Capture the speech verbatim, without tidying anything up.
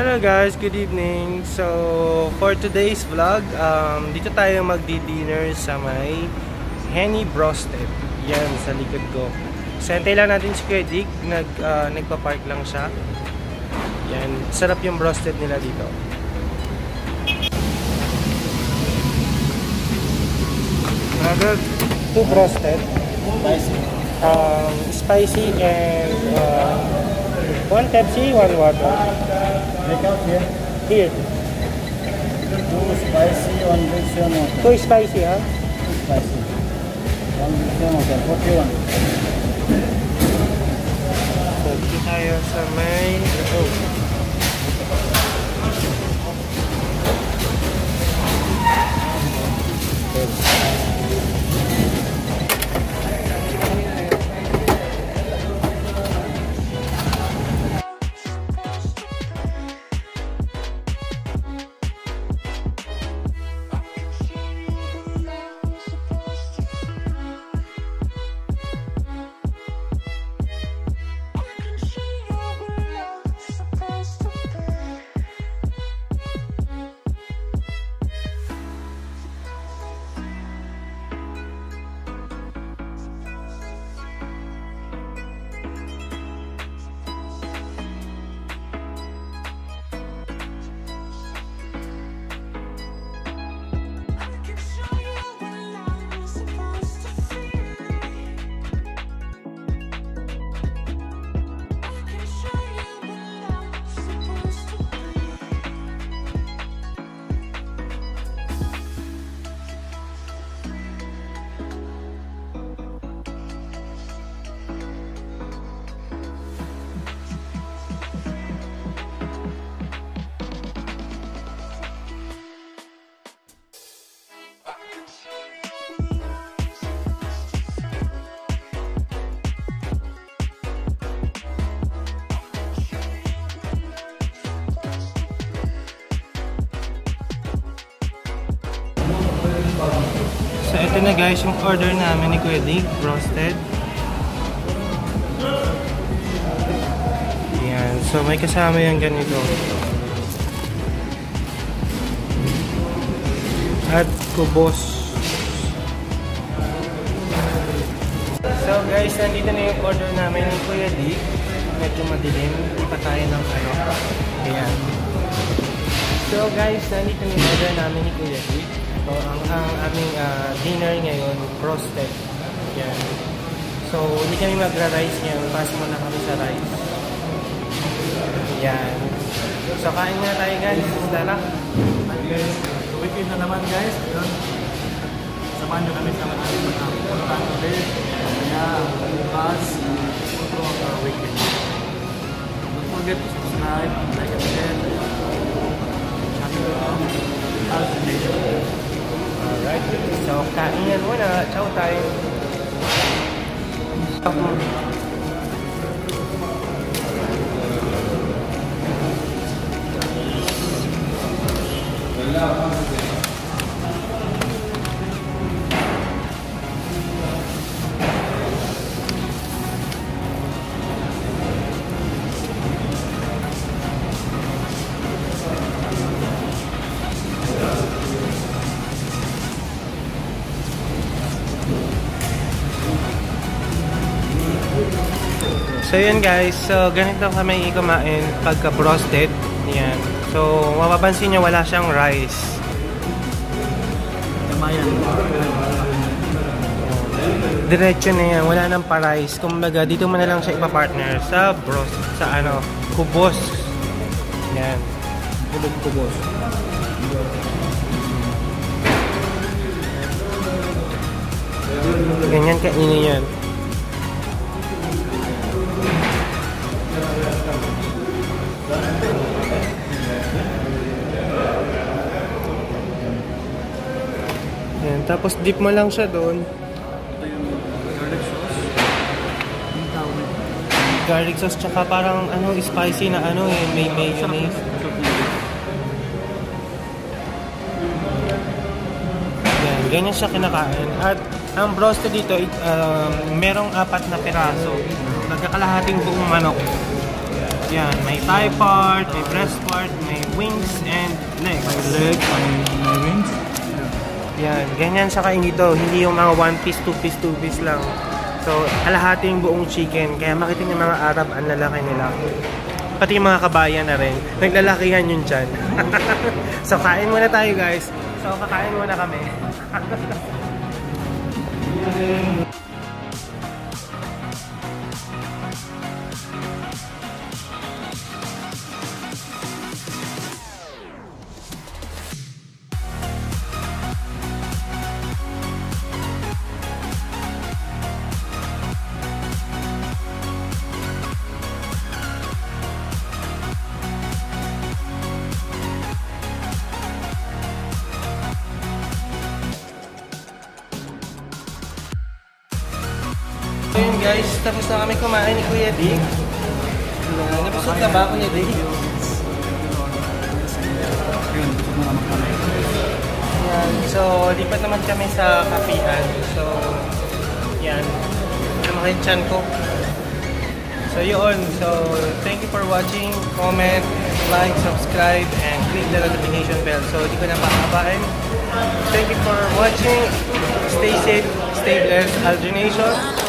Hello guys, good evening. So for today's vlog, um, dito tayo magdi-dinner sa may HENY BROASTED. Yan, sa likod ko. So antay lang natin si Kuya Dick, nag, uh, nagpa-park lang siya. Yan, sarap yung broasted nila dito. Another two broasted. Spicy. Um, spicy and uh, one Pepsi, one water. Take out here. Here. Two spicy, one Dixon water. Two spicy, ha? Two spicy. One Dixon water. forty-one. So, dito tayo sa may... Oh. So ito na guys yung order namin ni Kuya Dick, broasted. Ayan, so may kasama yung ganito. At kubos. So guys, nandito na yung order namin ni Kuya Dick. Medyo madilim, hindi pa tayo ng ano. Ayan. So guys, nandito na yung order namin ni Kuya Dick. So, ang, ang aming uh, dinner ngayon, broasted. Yan. So, hindi kami magra-rice ngayon. Pass muna kami sa rice. Yan. So, kain nga tayo guys. Tara. Weekend na naman guys. Samahan nyo kami sa aming mga puntahan ulit. Kaya, bukas, ito ang weekend. Don't forget to subscribe, like and share. Channel of ALDRINATION. Alright, so kain muna. Ciao tayo. So yun guys, so ganito kami kumain pagka broasted. Yan. So mapapansin nyo wala siyang rice. Kamayan. Diretso na yan, wala nang pa-rice. Kumbaga dito mo na lang siya ipa-partner sa broast, sa ano, kubos. Yan. Kubos-kubos. Ganyan kainin yan. Yan, tapos dip mo lang siya doon. Ito yung garlic sauce. Yung tawag. Garlic sauce tsaka parang ano, spicy na ano eh, may mayonnaise. Yan, ganyan siya kinakain. At ang broasted dito, um, merong apat na piraso. Nagkakalahating buong manok. Yan, may thigh part, may breast part, may wings, and legs. May leg, may, may wings. Yan, ganyan siya kainito. Hindi yung mga one piece, two piece, two piece lang. So, kalahati yung buong chicken. Kaya makita niyo mga Arab, ang lalaki nila. Pati yung mga kabayan na rin. Naglalakihan yun dyan. So, kain muna tayo guys. So, kakain muna kami. Ayun guys, tapos na kami kumain ni Kuya Dick. Uh, Nabusog ka ba, Kuya Dick? Yan, so lipat naman kami sa kapihan. So, yan. Lumaki yung chan ko. So yun, so thank you for watching. Comment, like, subscribe, and click the notification bell. So di ko na makabain. Thank you for watching. Stay safe, stay blessed. Aldrination.